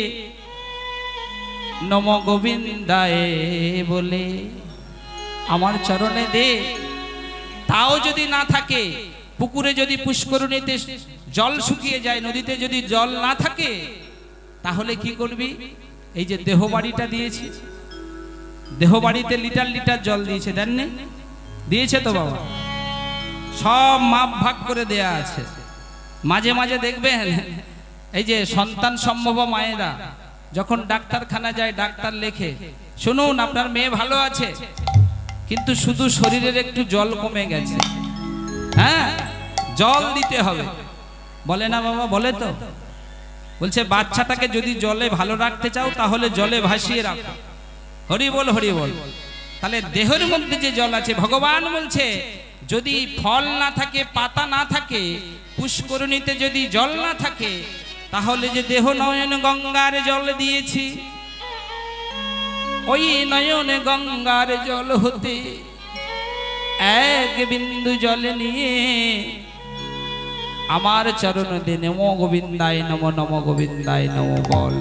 নম গোবিন্দায় বলে আমার চরণে দে। তাও যদি না থাকে, পুকুরে যদি পুষ্করণীতে জল শুকিয়ে যায়, নদীতে যদি জল না থাকে, তাহলে কি করবি? এই যে দেহ বাড়িটা দিয়েছি, দেহ বাড়িতে লিটার লিটার জল দিয়েছে, দেননি? দিয়েছে তো বাবা, সব মাপ ভাগ করে দেয়া আছে। মাঝে মাঝে দেখবেন এই যে সন্তান সম্ভব মায়েরা যখন ডাক্তারখানা যায়, ডাক্তার লেখে, শুনুন আপনার মেয়ে ভালো আছে, কিন্তু শুধু শরীরের একটু জল কমে গেছে, হ্যাঁ জল দিতে হবে, বলে না বাবা? বলে তো। বলছে বাচ্চাটাকে যদি জলে ভালো রাখতে চাও, তাহলে জলে ভাসিয়ে রাখো। হরি বল, হরি বল। তাহলে দেহের মধ্যে যে জল আছে, ভগবান বলছে যদি ফল না থাকে, পাতা না থাকে, পুষ্করণীতে যদি জল না থাকে, তাহলে যে দেহ নয়ন গঙ্গার জল দিয়েছি, ওই নয়ন গঙ্গার জল হতে এক বিন্দু জল নিয়ে আমার চরণ দে, নমো গোবিন্দায় নমো, নমো গোবিন্দায় নমো বল।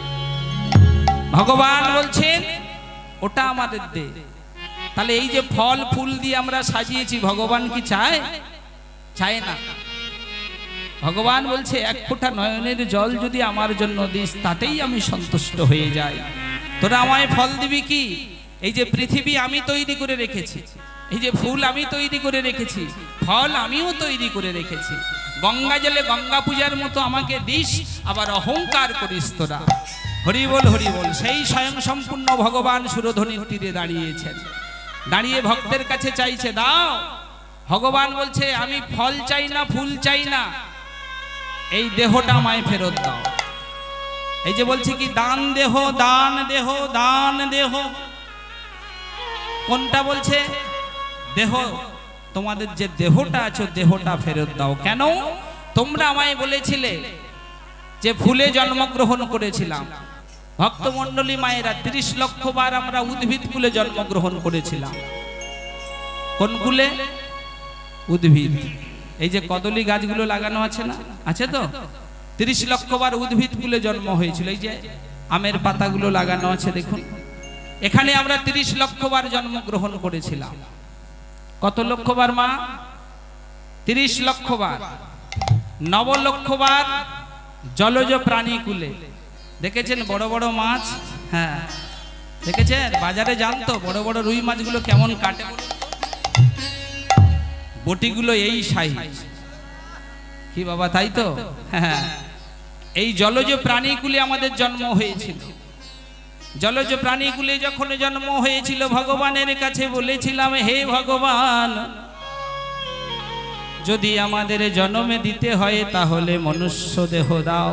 ভগবান বলছেন ওটা আমাদের দে। তাহলে এই যে ফল ফুল দিয়ে আমরা সাজিয়েছি, ভগবান কি চায়? চায় না। ভগবান বলছে এক ফোঁটা নয়নের জল যদি আমার জন্য দিস, তাতেই আমি সন্তুষ্ট হয়ে যাই। তোরা আমায় ফল দিবি কি? এই যে পৃথিবী আমি তৈরি করে রেখেছি, এই যে ফুল আমি তৈরি করে রেখেছি, ফল আমিও তৈরি করে রেখেছি, গঙ্গা জলে গঙ্গা পূজার মতো আমাকে দিস, আবার অহংকার করিস তোরা। হরি বল, হরি বল। সেই স্বয়ং সম্পূর্ণ ভগবান সুরধনির তীরে দাঁড়িয়েছেন, দাঁড়িয়ে ভক্তের কাছে চাইছে দাও। ভগবান বলছে আমি ফল চাই না, ফুল চাই না, এই দেহটা আমায় ফেরত দাও। এই যে বলছে কি দান দেহ, দান দেহ, দান দেহ, কোনটা বলছে? দেহ। তোমাদের যে দেহটা আছে, দেহটা ফেরত দাও। কেন? তোমরা আমায় বলেছিলে যে ফুলে জন্মগ্রহণ করেছিলাম। ভক্তমণ্ডলী মায়েরা 30 লক্ষ বার আমরা উদ্ভিদ কুলে জন্মগ্রহণ করেছিলাম। কোন কুলে? উদ্ভিদ। এই যে কদলী গাছগুলো লাগানো আছে না, আছে তো? 30 লক্ষ বার উদ্ভিদ কুলে জন্ম হয়েছিল। এই যে আমের পাতাগুলো লাগানো আছে দেখুন, এখানে আমরা 30 লক্ষ বার জন্মগ্রহণ করেছিলাম। কত লক্ষ বার মা? 30 লক্ষ বার। 9 লক্ষ বার জলজ প্রাণী কুলে। দেখেছেন বড় বড় মাছ? হ্যাঁ দেখেছেন? বাজারে জানতো বড় বড় রুই মাছগুলো কেমন কাটে, বটিগুলো এই সাইজ কি বাবা, তাই তো? হ্যাঁ, এই জলজ প্রাণীগুলি আমাদের জন্ম হয়েছিল। জলজ প্রাণীগুলি যখন জন্ম হয়েছিল, ভগবানের কাছে বলেছিলাম হে ভগবান, যদি আমাদের জন্মে দিতে হয় তাহলে মনুষ্য দেহ দাও।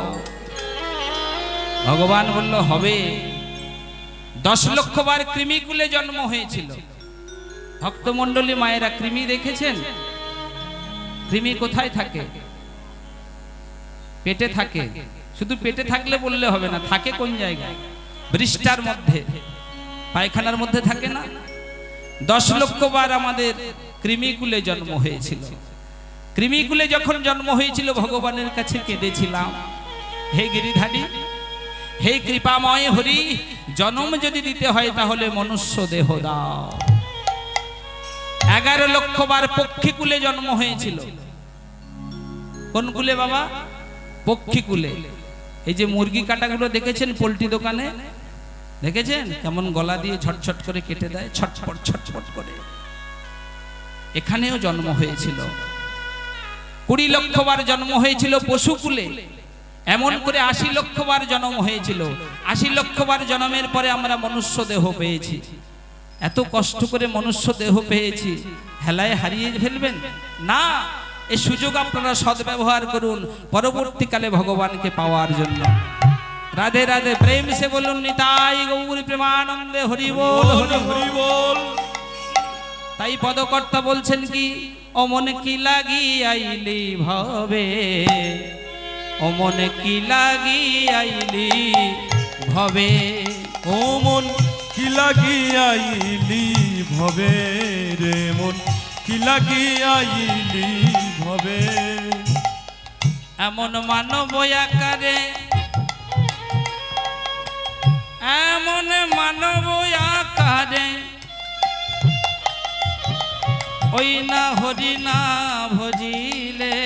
ভগবান বলল হবে। 10 লক্ষ বার কৃমিকুলে জন্ম হয়েছিল। ভক্তমণ্ডলী মায়েরা কৃমি দেখেছেন? কৃমি কোথায় থাকে? পেটে থাকে। শুধু পেটে থাকলে বললে হবে না, থাকে কোন জায়গায়? বৃষ্টার মধ্যে, পায়খানার মধ্যে থাকে না? 10 লক্ষ বার আমাদের কৃমিকুলে জন্ম হয়েছিল। কৃমিকুলে যখন জন্ম হয়েছিল ভগবানের কাছে কেঁদেছিলাম, হে গিরিধারী, হে কৃপাময় হরি, জন্ম যদি দিতে হয় তাহলে মনুষ্য দেহ দাও। 11 লক্ষ বার পক্ষীকুলে জন্ম হয়েছিল। কোন কুলে বাবা? পক্ষীকুলে। এই যে মুরগি কাটাগুলো দেখেছেন পোল্ট্রি দোকানে, দেখেছেন কেমন গলা দিয়ে ছটছট করে কেটে দেয়, ছটফট ছটফট করে। এখানেও জন্ম হয়েছিল। 20 লক্ষ বার জন্ম হয়েছিল পশুকুলে। এমন করে 80 লক্ষ বার জন্ম হয়েছিল। 80 লক্ষ বার জন্মের পরে আমরা মনুষ্য দেহ পেয়েছি। এত কষ্ট করে মনুষ্য দেহ পেয়েছি, হেলায় হারিয়ে ফেলবেন না। এই সুযোগ আপনারা সদ্ব্যবহার করুন পরবর্তীকালে ভগবানকে পাওয়ার জন্য। রাধে রাধে, প্রেম সে বলুন নিতাই গৌর প্রেমানন্দে হরি বল হরি বল। তাই পদকর্তা বলছেন কি, ও মনে কি লাগি আইলি ভবে, ও মনে কি লাগি আইলি ভবে, ও মন কি লাগি আইলি ভবে রে, মন কি লাগি আইলি ভবে। এমন মানব আকারে, এমন মানব আকারে, ওই না হরি না ভজিলে,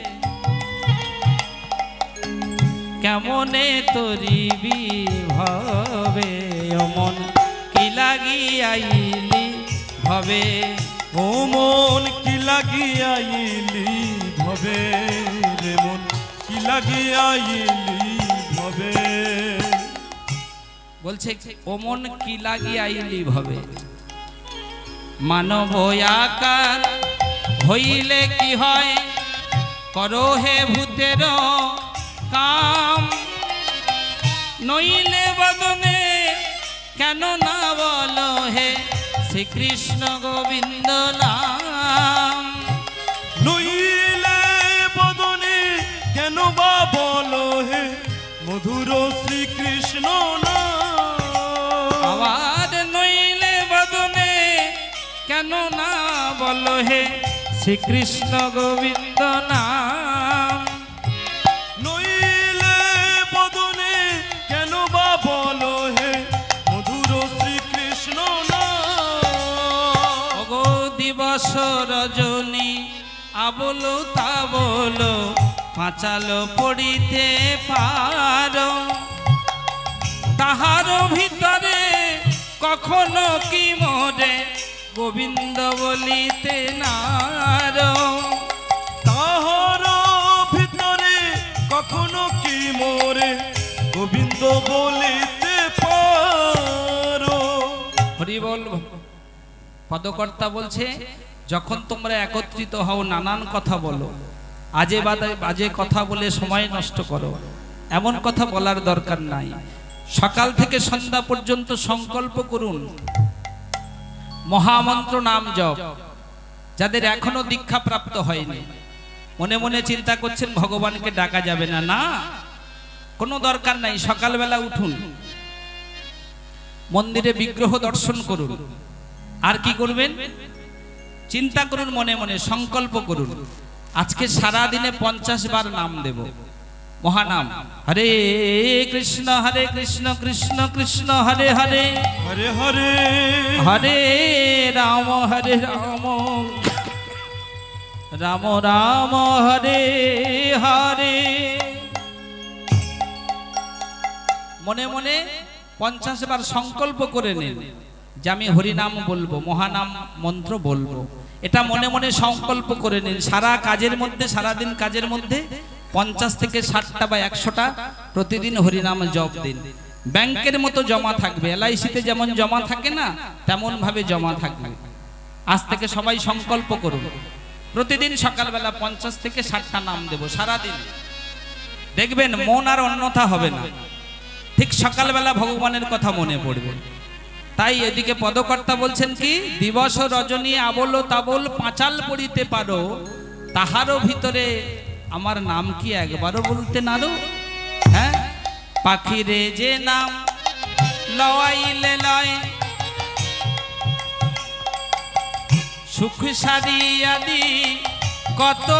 কেমনে তরিবি ভবে, মন কি লাগি আইলি ভবে, ও মন কি লাগি আইলি ভবে রে, মন কি লাগি আইলি ভবে। বলছে ও মন কি লাগি আইলি ভবে। মানব আকার হইলে কি হয়, করো হে ভূতের কাম, নইলে বদনে কেন না বলো হে শ্রীকৃষ্ণ গোবিন্দ নাম। নইলে বদনে কেন বা বলো হে মধুর শ্রীকৃষ্ণ নাম। আবার নইলে বদনে কেন না বলো হে শ্রীকৃষ্ণ গোবিন্দ নাম। নইলে বদনে কেন বা বলো হে মধুর শ্রীকৃষ্ণ নাম। ওগো দিবস রজনী আবলো তা বলো, পাঁচালো পড়িতে পারো, তাহার ভিতরে কখনো কি মোরে গোবিন্দ বলিতে নারো। তাহার ভিতরে কখনো কি মোরে গোবিন্দ বলিতে পারো। হরি বল। পদকর্তা বলছে যখন তোমরা একত্রিত হও নানান কথা বলো, আজে বাজে কথা বলে সময় নষ্ট করো, এমন কথা বলার দরকার নাই। সকাল থেকে সন্ধ্যা পর্যন্ত সংকল্প করুন মহামন্ত্র নাম জপ। যাদের এখনো দীক্ষা প্রাপ্ত হয়নি, মনে মনে চিন্তা করছেন ভগবানকে ডাকা যাবে না, না কোনো দরকার নাই। সকালবেলা উঠুন, মন্দিরে বিগ্রহ দর্শন করুন, আর কি করবেন চিন্তা করুন, মনে মনে সংকল্প করুন আজকে সারা দিনে 50 বার নাম দেব, মহানাম। হরে কৃষ্ণ কৃষ্ণ কৃষ্ণ হরে হরে, হরে হরে হরে রাম রাম রাম হরে হরে। মনে মনে 50 বার সংকল্প করে নিন যে আমি হরিনাম বলবো, মহানাম মন্ত্র বলবো। এটা মনে মনে সংকল্প করে নিন। সারা কাজের মধ্যে, সারাদিন কাজের মধ্যে 50 থেকে 60টা বা 100টা প্রতিদিন হরিনাম জপ দিন। ব্যাংকের মতো জমা থাকবে, LIC-তে যেমন জমা থাকে না তেমন ভাবে জমা থাকবে। আজ থেকে সবাই সংকল্প করুন প্রতিদিন সকালবেলা 50 থেকে 60টা নাম দেব সারাদিন। দেখবেন মন আর অন্যথা হবে না, ঠিক সকালবেলা ভগবানের কথা মনে পড়বে। তাই এদিকে পদকর্তা বলছেন কি, দিবস রজনী আবল তাবল পাঁচাল পড়িতে পারো, তাহারও ভিতরে আমার নাম কি একবারও বলতে নারো। হ্যাঁ, পাখিরে যে নাম লওয়াইলে লয় সুখ সারি আদি কত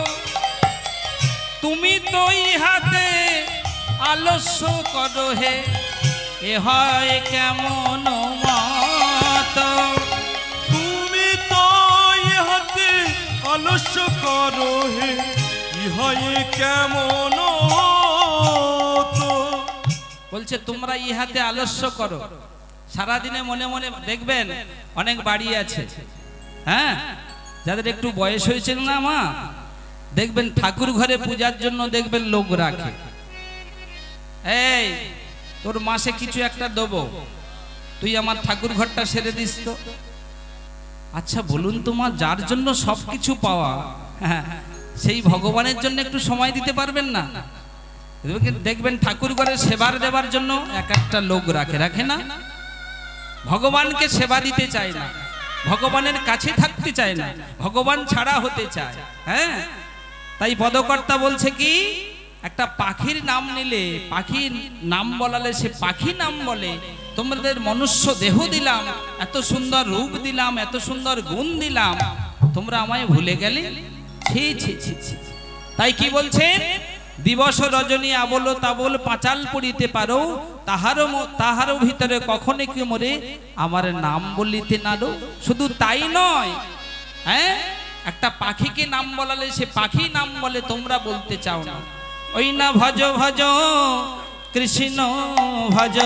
তুমি তো ইহাতে আলস্য করো হে এ হয় কেমন মত তুমি তো ইহাতে আলস্য করো হে ইহায় কেমন তো। বলছে তোমরা ইহাতে আলস্য করো। সারাদিনে মনে মনে দেখবেন অনেক বাড়ি আছে, হ্যাঁ, যাদের একটু বয়স হয়েছে না মা, দেখবেন ঠাকুর ঘরে পূজার জন্য দেখবেন লোক রাখে, এই তোর মাসে কিছু একটা দেবো, তুই আমার ঠাকুর ঘরটা সেরে দিস তো। আচ্ছা বলুন তোমার যার জন্য সবকিছু পাওয়া, হ্যাঁ, সেই ভগবানের জন্য একটু সময় দিতে পারবেন না? দেখবেন ঠাকুর ঘরে সেবার দেবার জন্য এক একটা লোক রাখে না, ভগবানকে সেবা দিতে চায় না, ভগবানের কাছে থাকতে চায় না, ভগবান ছাড়া হতে চায়। হ্যাঁ, তাই পদকর্তা বলছে কি একটা পাখির নাম নিলে, পাখির নাম বলালে সে পাখি নাম বলে, তোমাদের মনুষ্য দেহ দিলাম, এত সুন্দর রূপ দিলাম, এত সুন্দর গুণ দিলাম, তোমরা আমায় ভুলে গেলে। ছি ছি ছি ছি। তাই কি বলছেন, দিবস রজনী আবল তাবল পাঁচাল পড়িতে পারো, তাহারও ভিতরে কখনো কি মরে আমার নাম বলিতে নারো। শুধু তাই নয়, হ্যাঁ, একটা পাখিকে নাম বলালে সে পাখি নাম বলে, তোমরা বলতে চাও না। ওই না ভজ ভজ কৃষ্ণ ভজ,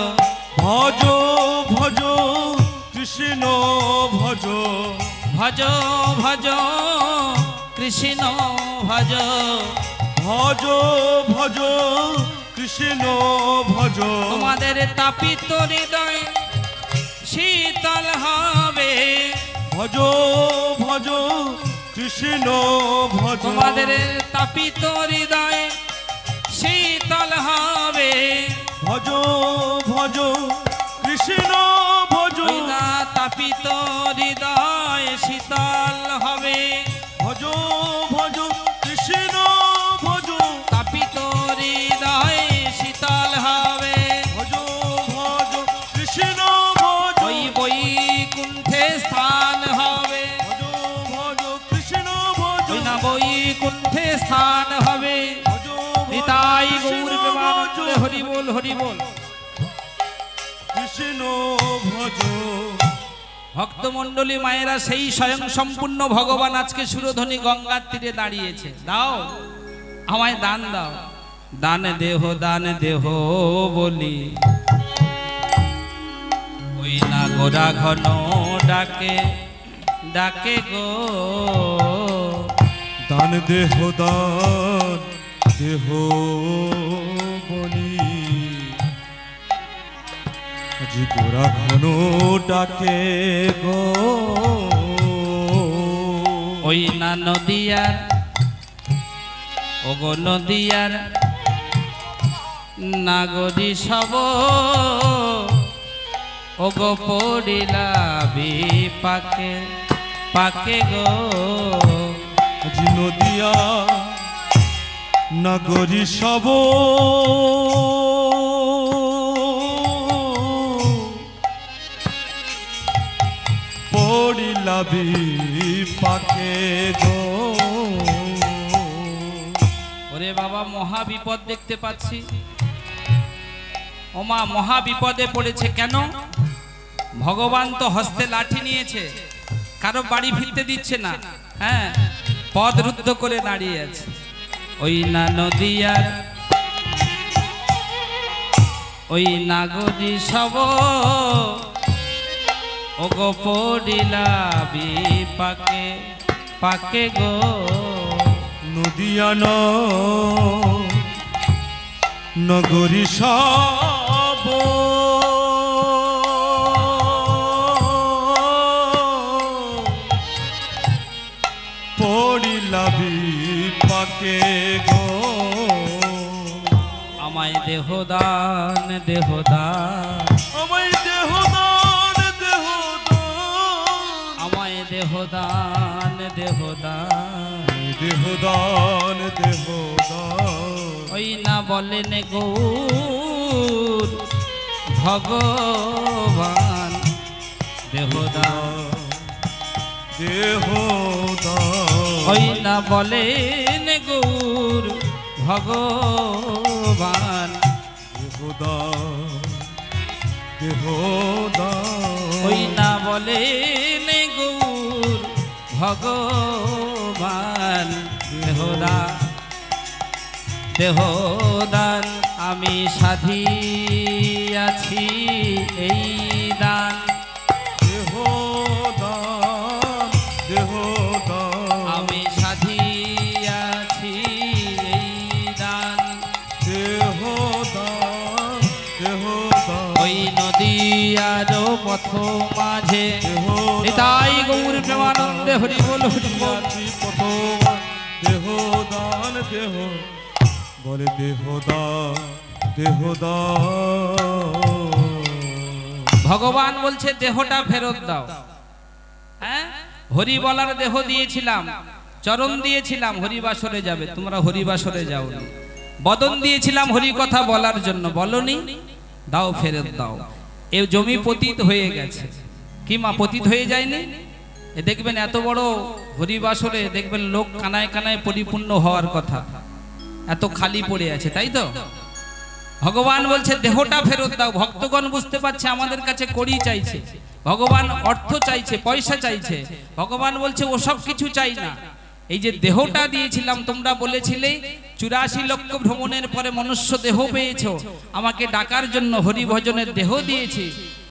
ভজ ভজ কৃষ্ণ ভজ, ভজ ভজ কৃষ্ণ ভজ, ভজ ভজ কৃষ্ণ ভজ। তোমাদের তাপিত হৃদয় শীতল হবে, ভজ ভজ কৃষ্ণ ভজ। তোমাদের তাপিত হৃদয় শীতল হবে, ভজ ভজ কৃষ্ণ ভজ। ওই না তাপিত হৃদয় শীতল হবে, ভজ ভজ কৃষ্ণ ভজ। তাপিত হৃদয় শীতল হবে, ভজ ভজ কৃষ্ণ ভজ। ওই বৈকুণ্ঠে স্থান হবে, ভজ ভজ কৃষ্ণ ভজ। ওই না বৈকুণ্ঠে স্থান হবে। ভজ নিতাই গৌর প্রেমানন্দে হরি বল হরি বল। কৃষ্ণ ভজ। ভক্তমণ্ডলী মায়েরা, সেই স্বয়ং সম্পূর্ণ ভগবান আজকে সুরধ্বনি গঙ্গার তীরে দাঁড়িয়েছে। দাও আমায় দান দাও, দান দেহ বলি। ওই না গোরা ঘন ডাকে ডাকে গো, দান দেহ বলি। আজি গোরা ঘন ডাকে গো। ওই না নদিয়ার ওগো নদিয়ার নাগরী সব ওগো পড়িলা বিপাকে পাকে গো। আজি নদিয়া নগরী সব পড়িলা বিপাকে গো। ওরে বাবা, মহা বিপদ দেখতে পাচ্ছি। ওমা, মহা বিপদে পড়েছে কেন? ভগবান তো হস্তে লাঠি নিয়েছে, কারো বাড়ি ফিরতে দিচ্ছে না, হ্যাঁ, পদ রুদ্ধ করে দাঁড়িয়ে আছে। ওই না নদিয়ার ওই নাগরী সব ওগো পড়িলা বিপাকে পাকে গো। নদিয়া নগরী সব পড়িলা বিপাকে গো। আমায় দেহদান দেহদান, আমায় দেহদান আমায় দেহদান দেহদান, দেহদান। ওই না বলেন গৌ গৌর ভগবান দেহদান দেহদান ওই না বলেন গৌর ভগবান দেহদান দেহদান ওই না বলেন গৌর ভগবান দেহদান দেহদান আমি সাধিয়াছি এই দান দেহদান দেহদান আমি সাধিয়াছি এই দান দেহদান দেহদান ওই নদী আর পথ মাঝে নিতাই গৌর প্রেমানন্দে হরি বল হরি বল দেহদান দেহ বলে দেহদান দেহদান ভগবান বলছে দেহটা ফেরত দাও। হ্যাঁ, হরি বলার দেহ দিয়েছিলাম, চরণ দিয়েছিলাম হরিবাসরে যাবে, তোমরা হরিবাসরে যাও। বদন দিয়েছিলাম হরি কথা বলার জন্য, বলনি, দাও ফেরত দাও। এ জমি পতিত হয়ে গেছে। কি মা পতিত হয়ে যায়নি? এ দেখবেন এত বড় হরিবাসরে দেখবেন লোক কানায় কানায় পরিপূর্ণ হওয়ার কথা, এত খালি পড়ে আছে, তাই তো? ভগবান বলছে দেহটা ফেরত দাও। ভক্তগণ বুঝতে পারছে আমাদের কাছে কড়ি চাইছে, ভগবান অর্থ চাইছে, পয়সা চাইছে। ভগবান বলছে ওসব কিছু চাই না, এই যে দেহটা দিয়েছিলাম, তোমরা বলেছিলে 84 লক্ষ ভ্রমণের পরে মনুষ্য দেহ পেয়েছো, আমাকে ডাকার জন্য হরি ভজনের দেহ দিয়েছি।